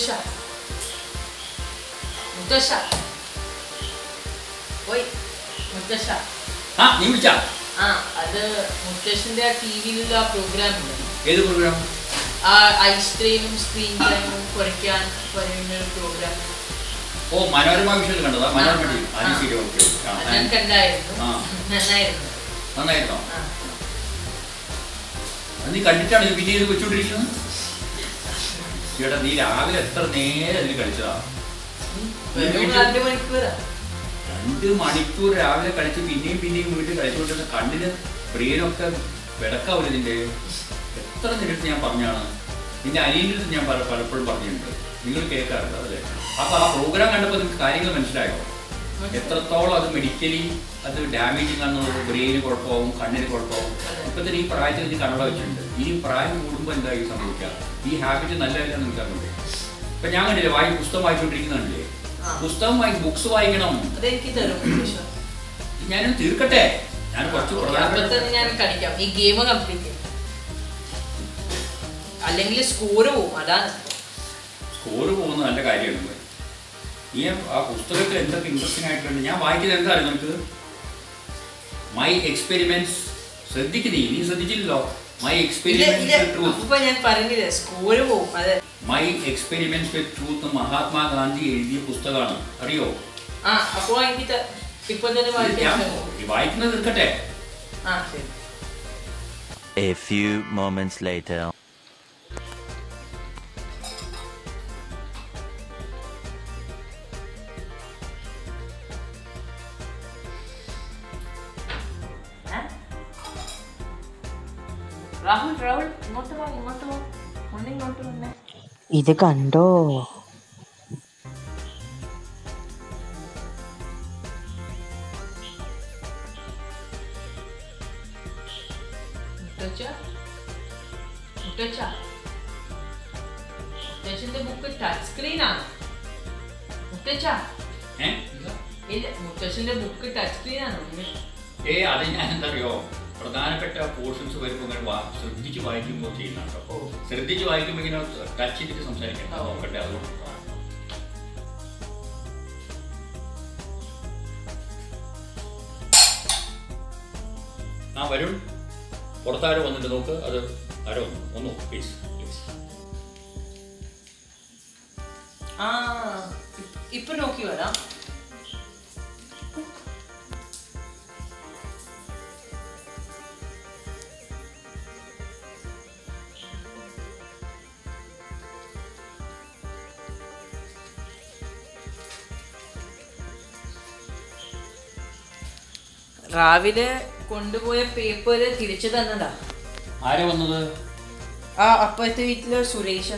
മുത്തശ്ശ മുത്തശ്ശ ഓയ് മുത്തശ്ശ. നീ വിളിച്ചാ? അത് മുത്തശ്ശന്റെ ആ ടിവിയിലുള്ള ആ പ്രോഗ്രാം ഉണ്ട്. ഏത് പ്രോഗ്രാം? ആ ഐസ്ക്രീമും സ്ക്രീൻ ടൈമും കുറയ്ക്കാൻ പറയുന്ന ഒരു പ്രോഗ്രാം. ഓ, മനോരമ വിഷയത്തിൽ കണ്ടതാ? Manorama T V. ഞാൻ കണ്ടായിരുന്നു. നന്നായിരുന്നു. നന്നായിരുന്നോ? നീ കണ്ടിട്ടാണ് പിന്നെ ഇത് വെച്ചോണ്ടിരിക്കുന്നത്? ചേട്ടാ, നീ രാവിലെ എത്ര നേരം ഇതിൽ കളിച്ചതാ? 2 മണിക്കൂറാ. 2 മണിക്കൂർ രാവിലെ കളിച്ച് പിന്നെയും വീട്ടിൽ കളിച്ചുകൊണ്ടിരുന്ന കണ്ണിന് ബ്രെയിനൊക്കെ വിടക്കാവില്ല. ഇതിൻ്റെ എത്ര നേരത്തെ ഞാൻ പറഞ്ഞാണ്. നിന്റെ അനിയൻ്റെ അടുത്ത് ഞാൻ പലപ്പോഴും പറഞ്ഞിട്ടുണ്ട്, നിങ്ങൾ കേൾക്കാറുണ്ട് അല്ലേ? അപ്പോൾ ആ പ്രോഗ്രാം കണ്ടപ്പോൾ നിങ്ങൾക്ക് കാര്യങ്ങൾ മനസ്സിലായോ? എത്രത്തോളം അത് മെഡിക്കലി അത് ഡാമേജിങ് ആണെന്നുള്ളത്. ബ്രെയിന് കുഴപ്പമാവും, കണ്ണിന് കുഴപ്പമാവും. ഇപ്പം തന്നെ ഈ പ്രായത്തിൽ നീ കണ്ണട വെച്ചിട്ടുണ്ട്. ഈ പ്രായം കൂടുമ്പോൾ എന്തായി സംഭവിക്കുക? ഈ ഹാബിറ്റ് നല്ലതല്ല നിങ്ങൾക്ക് അറിയില്ലേ? ഇപ്പം ഞാൻ കണ്ടില്ലേ, പുസ്തകം വായിച്ചുകൊണ്ടിരിക്കുന്നുണ്ടല്ലേ? പുസ്തകം ബുക്സ് വായിക്കണം. ഞാനും തീർക്കട്ടെ. ഞാൻ കുറച്ച് ഈ ഗെയിം കംപ്ലീറ്റ് അല്ലെങ്കിൽ സ്കോർ പോകും. അതാണ് സ്കോർ പോകുന്ന നല്ല കാര്യമാണ്. നീ ആ പുസ്തകത്തിൽ എന്തൊക്കെ ഇൻട്രസ്റ്റിംഗ് ആയിട്ടുണ്ട്. ഞാൻ വായിക്കുന്നത് എന്താ അറിയാം നമുക്ക്? My experiments. നീ ശ്രദ്ധിച്ചില്ലല്ലോ. My experiments with truth. ഞാൻ പറഞ്ഞില്ലേ, സ്കോർ പോകും. അതെ, my experiments with truth Mahatma Gandhi എഴുതിയ പുസ്തകമാണ്. അറിയോ? അപ്പോ എനിക്ക് ഇപ്പൊ തന്നെ വായിക്കുന്നത് തീർക്കട്ടെ. A few moments later. Rahul ഇങ്ങോട്ട് പോ. ഇങ്ങോട്ട് വന്നേ. ഇത് കണ്ടോ? മുത്തച്ഛന്റെ ബുക്ക് ടച്ച് സ്ക്രീൻ ആണ്. മുത്തച്ഛന്റെ ബുക്ക് ടച്ച് സ്ക്രീൻ ആണ്. അത് ഞാൻ എന്താ അറിയോ, പ്രധാനപ്പെട്ട പോർഷൻസ് വരുമ്പോൾ ഇങ്ങനെ ശ്രദ്ധിച്ച് വായിക്കുമ്പോൾ ചെയ്യുന്നുണ്ട്. അപ്പോൾ ശ്രദ്ധിച്ച് വായിക്കുമ്പോൾ ഇങ്ങനെ ടച്ച് ചെയ്തിട്ട് സംസാരിക്കണം. നോക്കട്ടെ. അതുകൊണ്ട് വരുൺ, പുറത്താരോ വന്നിട്ട് നോക്ക്. അത് ആരോ ഒന്ന് നോക്ക് പ്ലീസ്. ഇപ്പൊ നോക്കി വരാം. രാവിലെ കൊണ്ടുപോയ പേപ്പർ തിരിച്ചു തന്നതാ. ആരാ വന്നത്? അപ്പുറത്തെ വീട്ടില് സുരേഷ്.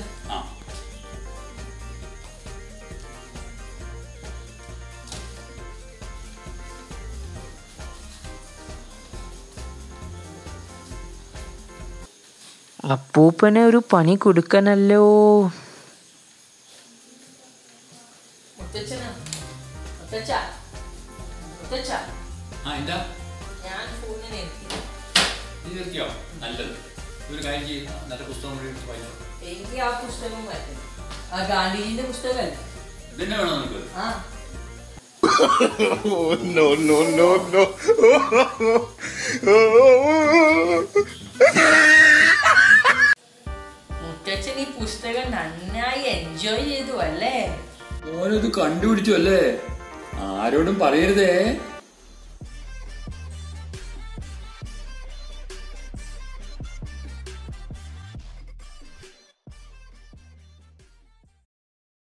അപ്പൂപ്പനെ ഒരു പണി കൊടുക്കണല്ലോ. എന്താ? ഞാൻ ഫോണിൽ നിർത്തിയോ? നല്ലത്. ഒരു കാര്യം ചെയ്യും, നല്ല പുസ്തകം വായിച്ചോ. എനിക്ക് ആ പുസ്തകം വായിക്കണം. ആ ഗാന്ധിജിന്റെ പുസ്തകമല്ലേ? ഇതന്നെ വേണോ നമുക്ക്? മുത്തച്ഛൻ ഈ പുസ്തകം നന്നായി എൻജോയ് ചെയ്തു അല്ലേ? ഓനത് കണ്ടുപിടിച്ചു അല്ലേ? ആരോടും പറയരുതേ.